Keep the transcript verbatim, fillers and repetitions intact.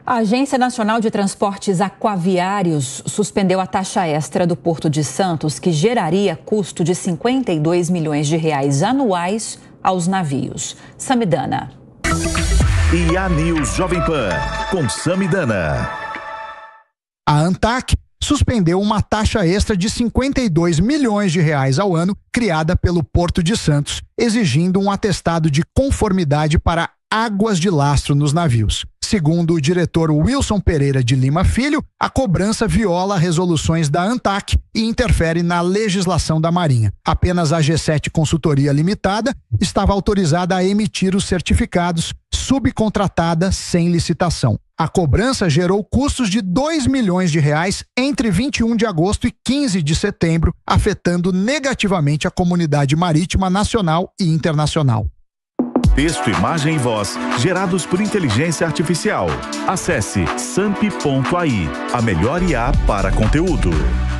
A Agência Nacional de Transportes Aquaviários suspendeu a taxa extra do Porto de Santos, que geraria custo de cinquenta e dois milhões de reais anuais aos navios. Samidana. E a News Jovem Pan, com Samidana. A ANTAQ suspendeu uma taxa extra de cinquenta e dois milhões de reais ao ano, criada pelo Porto de Santos, exigindo um atestado de conformidade para águas de lastro nos navios. Segundo o diretor Wilson Pereira de Lima Filho, a cobrança viola resoluções da ANTAQ e interfere na legislação da Marinha. Apenas a G sete Consultoria Limitada estava autorizada a emitir os certificados, subcontratada sem licitação. A cobrança gerou custos de dois milhões de reais entre vinte e um de agosto e quinze de setembro, afetando negativamente a comunidade marítima nacional e internacional. Texto, imagem e voz gerados por inteligência artificial. Acesse samp ponto a i, a melhor I A para conteúdo.